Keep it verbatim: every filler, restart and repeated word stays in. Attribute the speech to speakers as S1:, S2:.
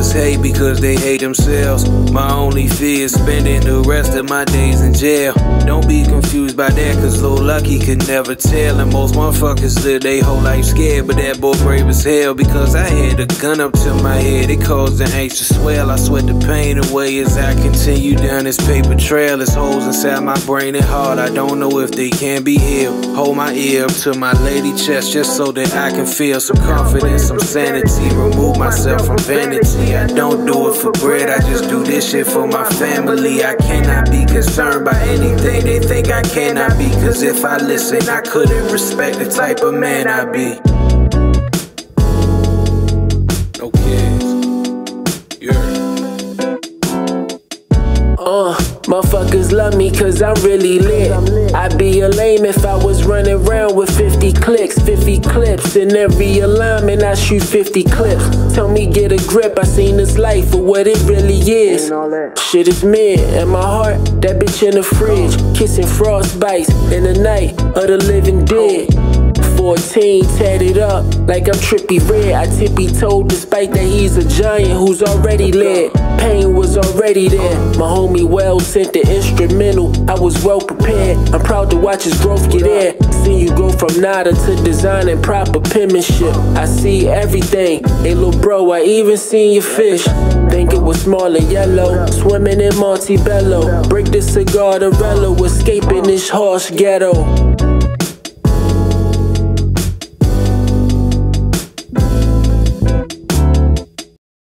S1: others hate because they hate themselves. My only fear is spending the rest of my days in jail. Don't be confused by that, cause Lil Lucky could never tell. And most motherfuckers live their whole life scared, but that boy brave as hell. Because I had a gun up to my head, it caused the angst to swell. I sweat the pain away as I continue down this paper trail. There's holes inside my brain and heart, I don't know if they can be healed. Hold my ear up to my lady chest just so that I can feel some confidence, some sanity. Remove myself from vanity. I don't do it for bread, I just do this shit for my family. I cannot be concerned by anything they think I cannot be, cause if I listen I couldn't respect the type of man I be. No kids. Yeah.
S2: Uh, motherfuckers love me cause I'm really lit. I'd be a lame if I was running around with fifty clicks, fifty clips. In every alignment I shoot fifty clips. Tell me get a grip, I seen this life for what it really is. Shit is mid, and my heart, that bitch in the fridge. Kissing frostbites in the night of the living dead. fourteen, tatted up like I'm Trippie Redd. I tippy-toed despite that he's a giant who's already led. Pain was already there. My homie well sent the instrumental, I was well prepared. I'm proud to watch his growth get there. See you go from nada to design and proper penmanship. I see everything. Hey lil' bro, I even seen your fish. Think it was small and yellow, swimming in Montebello. Break this cigar to rello, escaping this harsh ghetto.